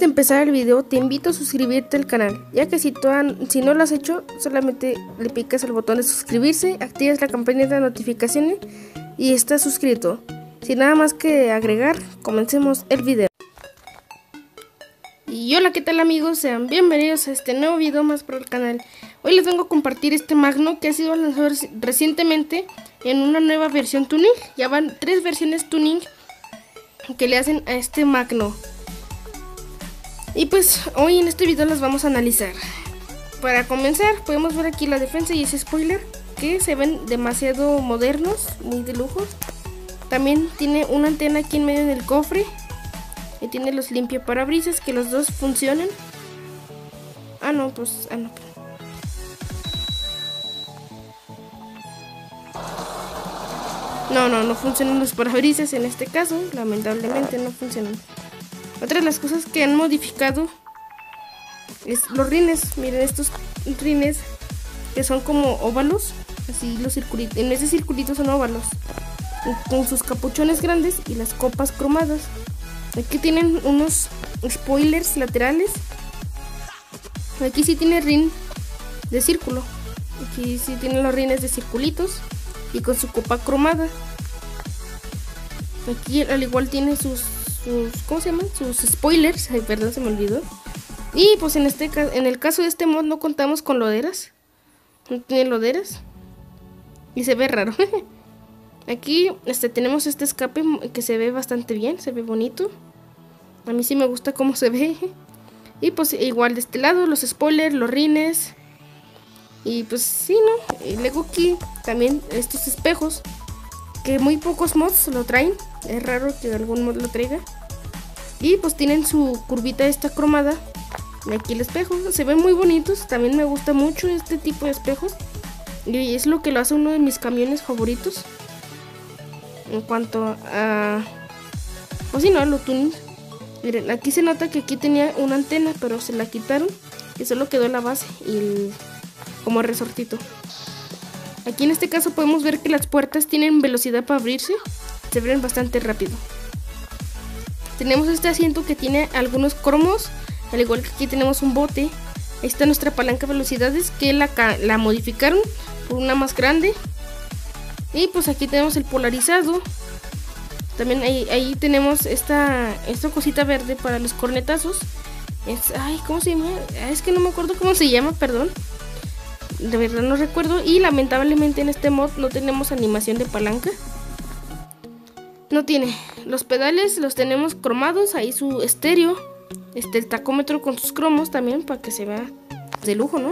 empezar el video te invito a suscribirte al canal, ya que si no lo has hecho, solamente le picas al botón de suscribirse, activas la campanita de notificaciones y estás suscrito. Sin nada más que agregar, comencemos el video. Y hola, ¿qué tal amigos? Sean bienvenidos a este nuevo video más para el canal. Hoy les vengo a compartir este Magno que ha sido lanzado recientemente en una nueva versión tuning. Ya van 3 versiones tuning que le hacen a este Magno. Y pues hoy en este video las vamos a analizar. Para comenzar podemos ver aquí la defensa y ese spoiler que se ven demasiado modernos, muy de lujo. También tiene una antena aquí en medio del cofre. Y tiene los limpiaparabrisas que los dos funcionan. No. No funcionan los parabrisas en este caso. Lamentablemente no funcionan. Otra de las cosas que han modificado es los rines. Miren estos rines que son como óvalos. Así los circulitos. En ese circulito son óvalos. Con sus capuchones grandes y las copas cromadas. Aquí tienen unos spoilers laterales. Aquí sí tiene rin de círculo. Aquí sí tienen los rines de circulitos y con su copa cromada. Aquí al igual tiene sus ¿cómo se llaman? Sus spoilers. Ay, perdón, se me olvidó. Y pues en el caso de este mod no contamos con loderas. No tiene loderas. Y se ve raro. Aquí tenemos este escape que se ve bastante bien, se ve bonito. A mí sí me gusta cómo se ve. Y pues igual de este lado los spoilers, los rines. Y pues sí, ¿no? Y luego aquí también estos espejos, que muy pocos mods lo traen. Es raro que algún mod lo traiga. Y pues tienen su curvita esta cromada. Y aquí el espejo, se ven muy bonitos. También me gusta mucho este tipo de espejos. Y es lo que lo hace uno de mis camiones favoritos. En cuanto a... pues sí, no, lo tuning. Miren, aquí se nota que aquí tenía una antena, pero se la quitaron. Y solo quedó la base y como resortito. Aquí en este caso podemos ver que las puertas tienen velocidad para abrirse. Se abren bastante rápido. Tenemos este asiento que tiene algunos cromos. Al igual que aquí tenemos un bote. Ahí está nuestra palanca de velocidades, que la modificaron por una más grande. Y pues aquí tenemos el polarizado. También ahí tenemos esta cosita verde para los cornetazos. ¿Cómo se llama? Es que no me acuerdo cómo se llama, perdón. De verdad no recuerdo. Y lamentablemente en este mod no tenemos animación de palanca. No tiene. Los pedales los tenemos cromados. Ahí su estéreo. El tacómetro con sus cromos también, para que se vea de lujo, ¿no?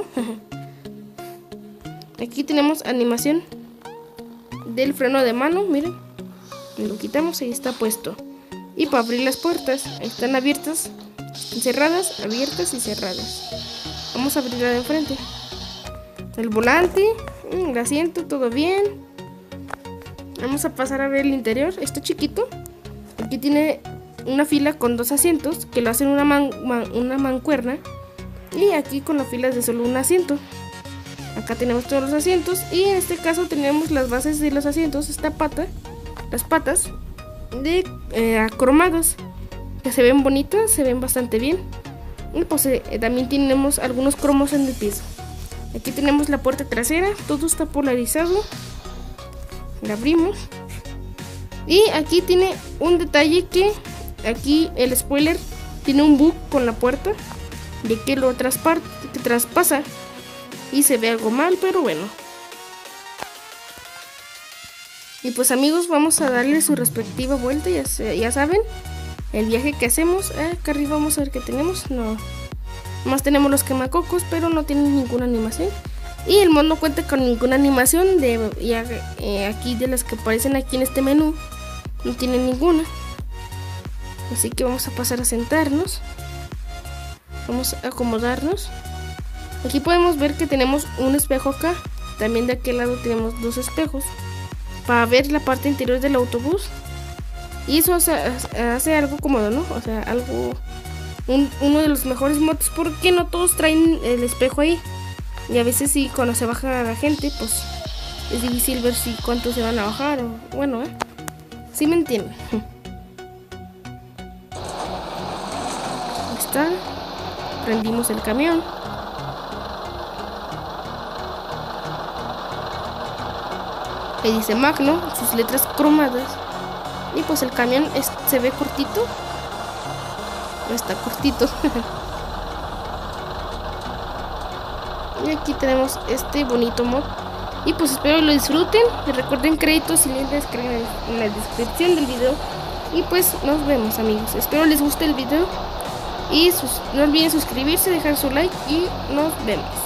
Aquí tenemos animación del freno de mano, miren. Lo quitamos, ahí está puesto. Y para abrir las puertas, están abiertas, cerradas, abiertas y cerradas. Vamos a abrirla de enfrente. El volante, el asiento, todo bien. Vamos a pasar a ver el interior. Está chiquito. Aquí tiene una fila con 2 asientos que lo hacen una mancuerna. Y aquí con la fila de solo un asiento. Acá tenemos todos los asientos y en este caso tenemos las bases de los asientos, las patas de cromadas, que se ven bonitas, se ven bastante bien. Y pues también tenemos algunos cromos en el piso. Aquí tenemos la puerta trasera, todo está polarizado. La abrimos. Y aquí tiene un detalle, que aquí el spoiler tiene un bug con la puerta, de que lo traspasa. Y se ve algo mal, pero bueno. Y pues amigos, vamos a darle su respectiva vuelta. Ya saben, el viaje que hacemos. Acá arriba vamos a ver qué tenemos. No, más tenemos los quemacocos, pero no tienen ninguna animación. Y el mod no cuenta con ninguna animación aquí de las que aparecen aquí en este menú. No tiene ninguna. Así que vamos a pasar a sentarnos. Vamos a acomodarnos. Aquí podemos ver que tenemos un espejo acá. También de aquel lado tenemos 2 espejos para ver la parte interior del autobús. Y eso hace algo cómodo, ¿no? O sea, uno de los mejores mods, porque no todos traen el espejo ahí. Y a veces sí, cuando se baja la gente, pues es difícil ver si cuántos se van a bajar. Bueno, ¿sí me entienden? está. Prendimos el camión. Ahí dice Magno, sus letras cromadas. Y pues el camión se ve cortito. Está cortito. Y aquí tenemos este bonito mod. Y pues espero lo disfruten. Y recuerden créditos y links en la descripción del video. Y pues nos vemos, amigos. Espero les guste el video. Y no olviden suscribirse, dejar su like. Y nos vemos.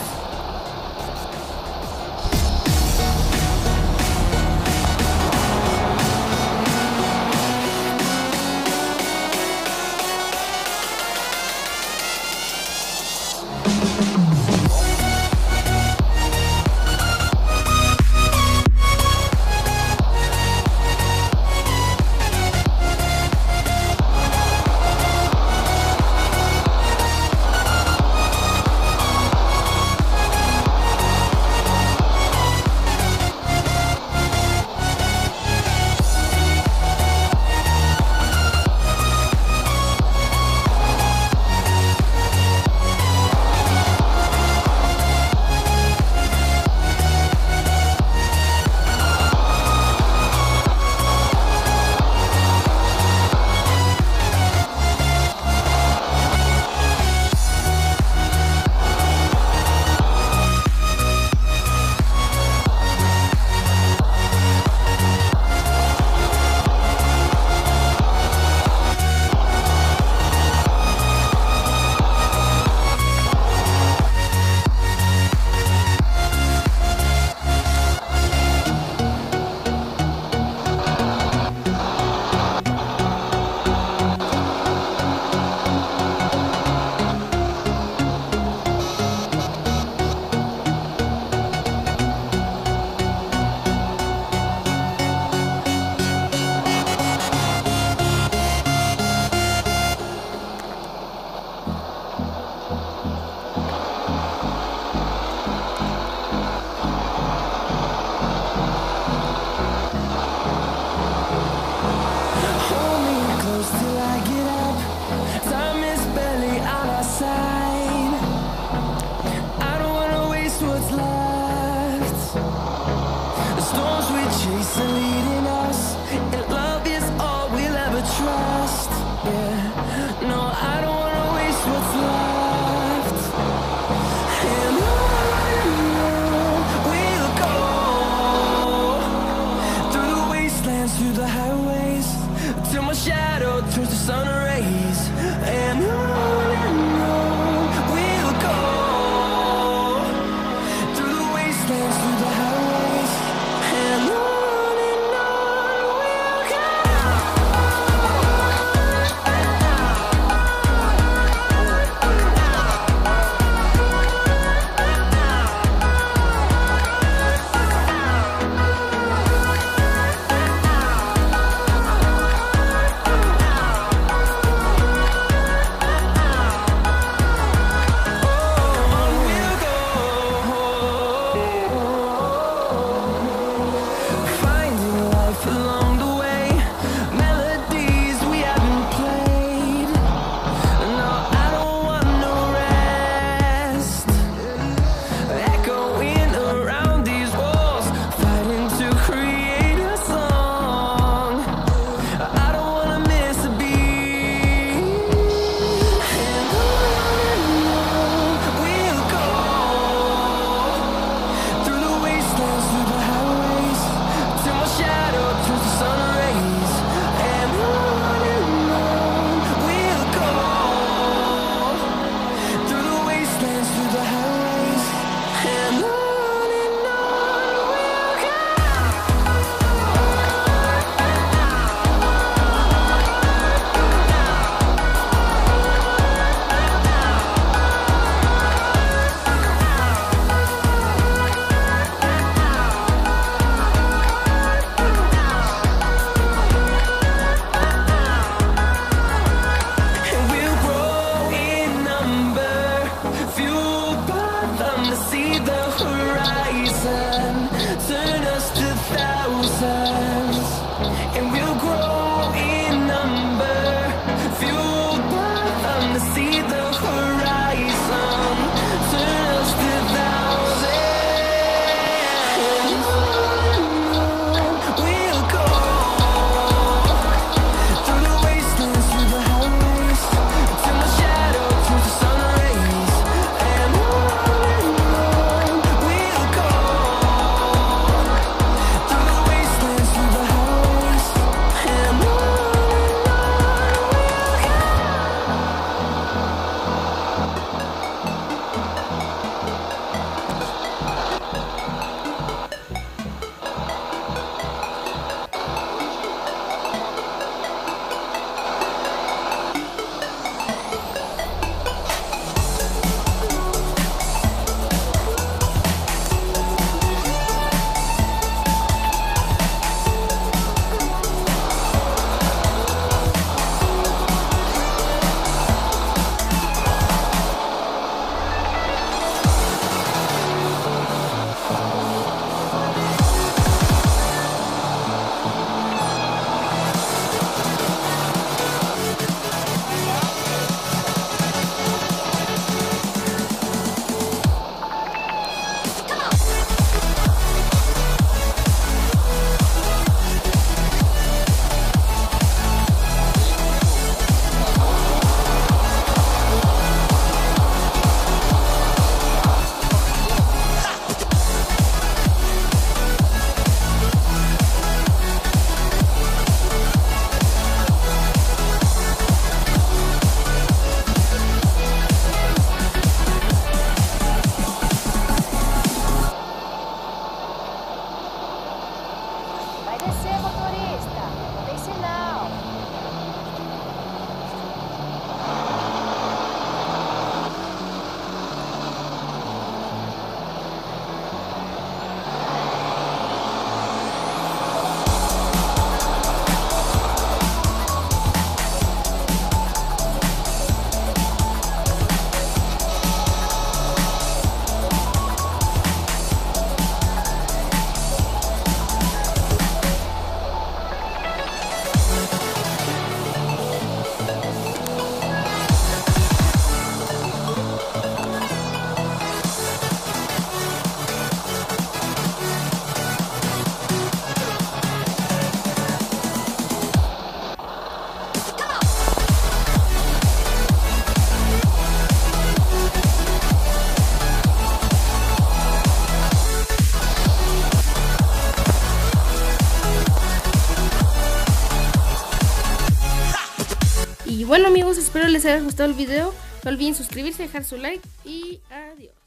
bueno amigos, espero les haya gustado el video. No olviden suscribirse, dejar su like y adiós.